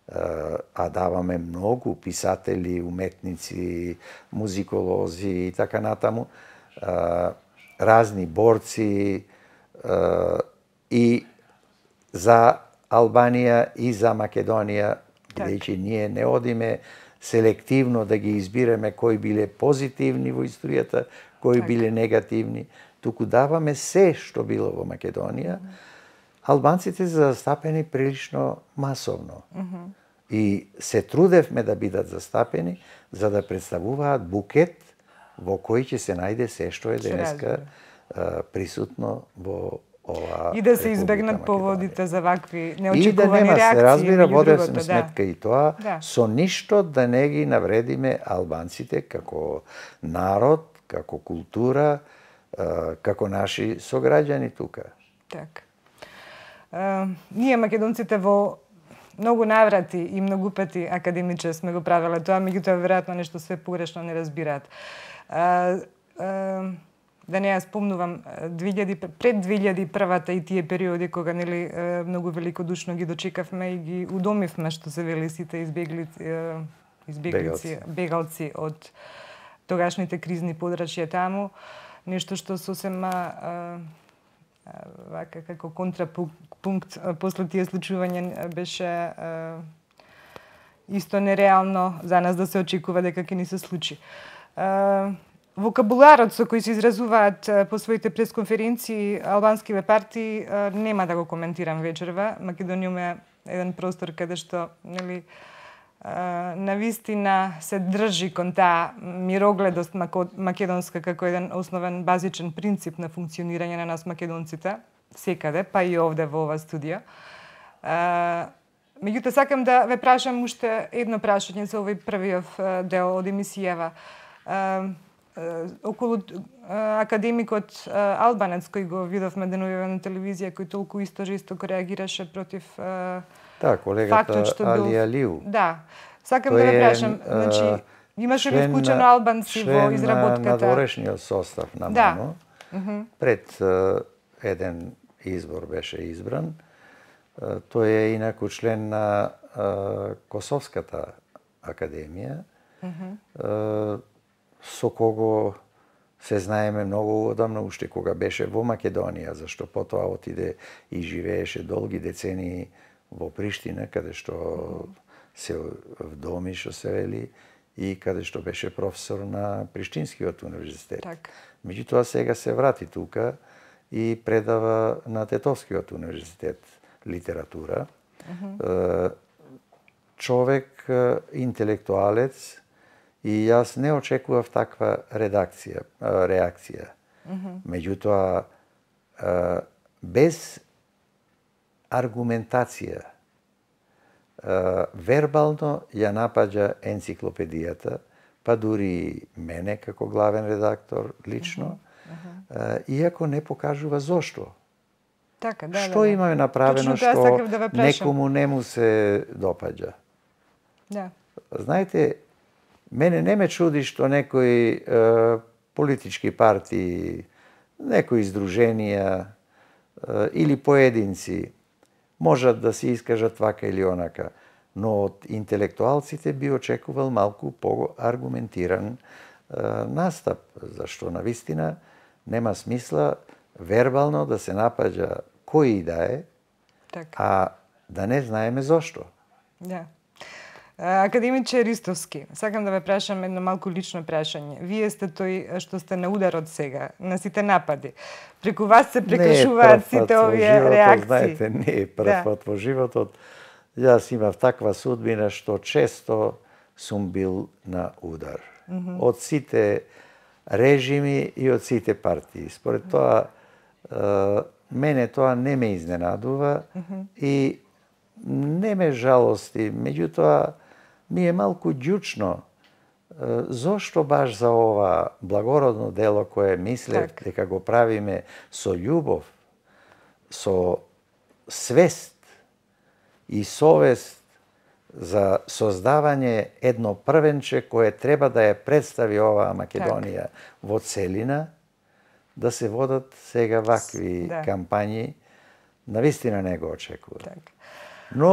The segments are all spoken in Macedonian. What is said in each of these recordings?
а даваме многу писатели, уметници, музиколози и така натаму, разни борци и за Албанија и за Македонија, бидејќи ние не одиме селективно да ги избираме кои биле позитивни во историјата, кои биле негативни, туку даваме се што било во Македонија. Албанците се застапени прилично масовно. И се трудевме да бидат застапени, за да представуваат букет во кој ќе се најде се што е денеска присутно во ова и да се избегнат поводите за вакви неочекувани реакции. И да нема, се разбира, водевме сметка и тоа, со ништо да не ги навредиме албанците како народ, како култура, како наши сограѓани тука. Така. Ние македонците во многу наврати и многу пати, академиче, сме го правеле тоа, меѓутоа веројатно нешто се погрешно не разбираат. Да не ја спомнувам, пред 2001-та и тие периоди кога нели многу великодушно ги дочекавме и ги удомивме, што се вели, сите бегалци од тогашните кризни подрачја таму, нешто што сосема вака како контрапункт после тие случувања беше исто нереално за нас да се очекува дека ќе ни се случи. Вокабуларот со кој се изразуваат по своите пресконференции албанскиве партии нема да го коментирам вечерва. Македониум е еден простор каде што нели навистина се држи кон таа мирогледост македонска како еден основен базичен принцип на функционирање на нас македонците секаде, па и овде во ова студија. Меѓутоа сакам да ве прашам уште едно прашање за овој првиот дел од емисијава. Околу академикот албанец кој го видовме деновиве на телевизија, кој толку исто жестоко реагираше против колегата Али Алиу. Да. Сакам да ве прашам, значи имаше ли вклучено албанци во изработката? Член на надворешниот состав на МАНО. Пред еден избор беше избран. Тој е инаку член на Косовската академија. Со кого се знаеме многу одамна, уште кога беше во Македонија, зашто потоа отиде и живееше долги децении во Приштина, каде што се вдоми, што се вели, и каде што беше професор на Приштинскиот универзитет. Меѓутоа сега се врати тука и предава на Тетовскиот универзитет литература. Човек, интелектуалец, и јас не очекував таква реакција. Меѓутоа, без аргументација, вербално ја напаѓа енциклопедијата, па дури мене како главен редактор лично, иако не покажува зошто. Што имаме направено што некому не му се допаѓа. Знаете, мене не ме чуди што некои политички партии, некои издруженија или поединци можат да се искажат вака или онака, но од интелектуалците би очекувал малку поаргументиран настап, зашто навистина нема смисла вербално да се напаѓа кој и да е, а да не знаеме зошто. Академиче Ристовски, сакам да ве прашам едно малку лично прашање. Вие сте тој што сте на ударот сега, на сите напади. Преку вас се прекашуваат сите овие реакции. Знаете, не е прв пат во животот. Јас имав таква судбина што често сум бил на удар. Од сите режими и од сите партии. Според тоа, мене тоа не ме изненадува и не ме жалости. Меѓутоа, ми е малку ѓучно зошто баш за ова благородно дело кое мислев дека го правиме со љубов, со свест и совест за создавање едно првенче кое треба да ја представи оваа Македонија во целина, да се водат сега вакви кампањи, навистина не го очекувам. Но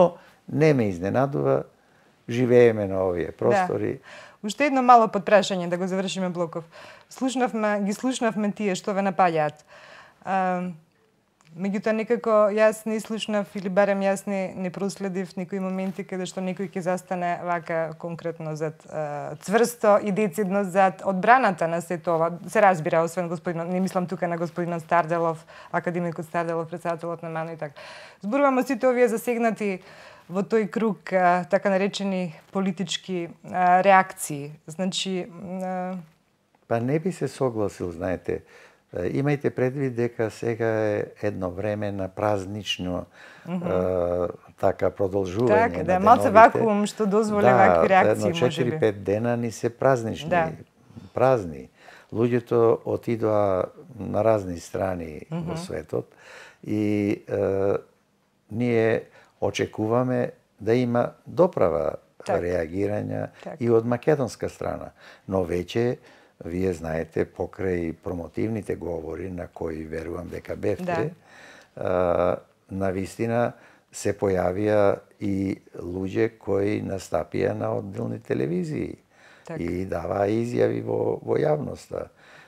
не ме изненадува, живееме на овие простори. Да. Уште едно мало подпрашање да го завршиме блоков. Ги слушнавме тие што ве напаѓаат. Меѓутоа некако јас не слушнав или барем јас не проследив некои моменти каде што некој ќе застане вака конкретно зад цврсто и децидно зад одбраната на сето ова. Се разбира, освен господинот, не мислам тука на господинот Старделов, академикот Старделов, председателот на МАНО и така. Зборуваме сите овие засегнати во тој круг така наречени политички реакции. Значи Па не би се согласил, знаете. Имајте предвид дека сега е едно време на празнично така продолжување на деновите. малце вакуум што дозволи вакви реакции, може би. 4-5 дена ни се празнични, празни. Луѓето отидоа на разни страни во светот и ние очекуваме да има доправа реагирања и од македонска страна. Но веќе вие знаете, покрај промотивните говори на кои верувам дека бевте, навистина се појавија и луѓе кои настапија на одделни телевизии и даваа изјави во јавноста.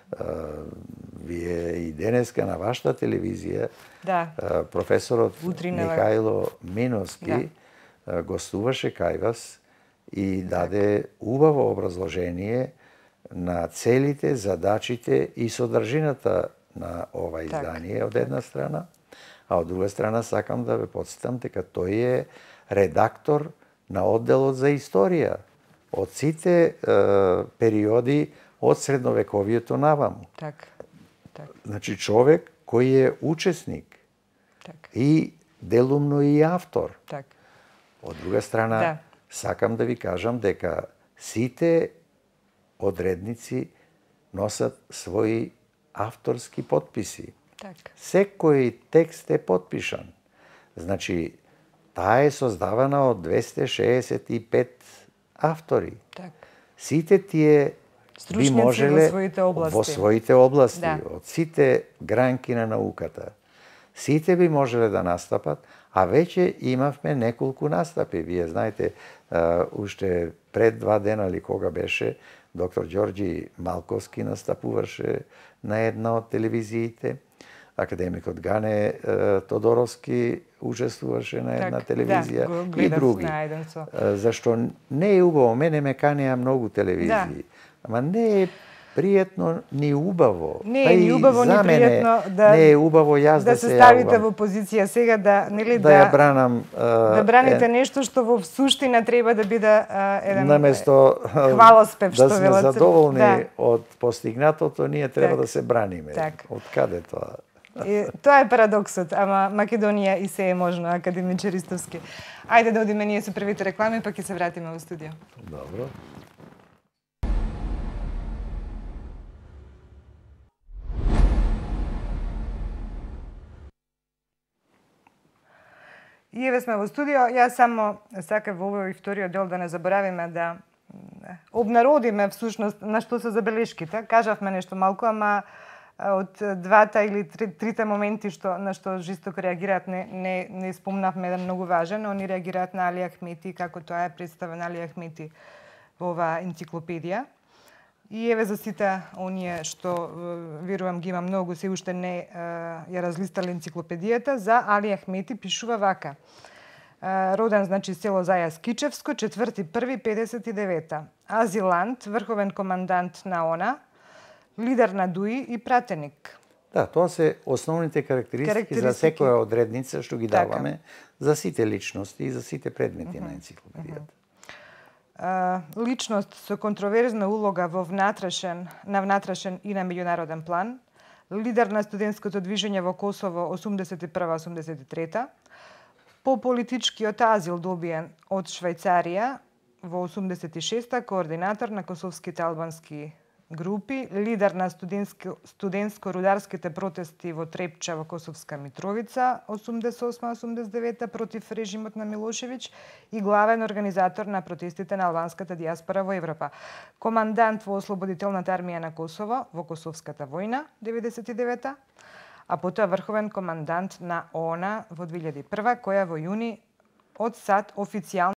Вие и денеска на вашата телевизија професорот Михајло Миновски гостуваше кај вас и даде убаво образложение на целите, задачите и содржината на ова издание од една страна, а од друга страна сакам да ве потсетам дека тој е редактор на одделот за историја од сите периоди од средновековието наваму. Значи човек кој е учесник и делумно и автор. Од друга страна, сакам да ви кажам дека сите одредници носат своји авторски потписи. Секој текст е потпишан. Значи, таа е создавана од 265 автори. Сите тие би можеле во своите области, од сите гранки на науката. Сите би можеле да настапат, а веќе имавме неколку настапи. Вие знаете, уште пред 2 дена или кога беше, доктор Ѓорѓи Малковски настапуваше на една од телевизиите. Академикот Гане Тодоровски учествуваше на една телевизија и други. Зашто не е убаво, мене ме канеа многу телевизии, ама не е пријатно ни убаво. Не е ни убаво, ни пријатно не е убаво јас да се ставите во позиција сега да ја бранам да браните нешто што во суштина треба да биде еден наместо хвалоспев што да сме задоволни од постигнатото, ние треба да се браниме. Од каде тоа? Тоа е парадоксот, ама Македонија и се е можно, академиче Ристовски. Ајде да одиме ние со првите реклами, па ќе се вратиме во студио. Добро. И еве сме во студио. Јас само сакав во овој вториот дел да не заборавиме да обнародиме всушност на што се забелешките. Кажавме нешто малку, ама од двата или трите моменти на што жестоко реагираат не спомнавме еден многу важен. Они реагираат на Али Ахмети, како тоа е представен Али Ахмети во оваа енциклопедија. И еве за сите оние што верувам ги има многу, се уште не ја разлистале енциклопедијата, за Али Ахмети пишува вака. Роден, значи, село Зајас Кичевско, 4.1.59. Азилант, врховен командант на ОНА, лидер на ДУИ и пратеник. Да, тоа се основните карактеристики за секоја одредница што ги даваме за сите личности и за сите предмети на енциклопедијата. Личност со контроверзна улога на внатрешен и на меѓународен план, лидер на студентското движење во Косово 81-83, по политичкиот азил добиен од Швајцарија во 86-та, координатор на косовските албански групи, лидер на студентско-рударските протести во Трепча во Косовска Митровица 88-89 против режимот на Милошевиќ и главен организатор на протестите на албанската диаспора во Европа. Командант во Ослободителната армија на Косово во Косовската војна 99-та, а потоа врховен командант на ООН во 2001, која во јуни од САД официјално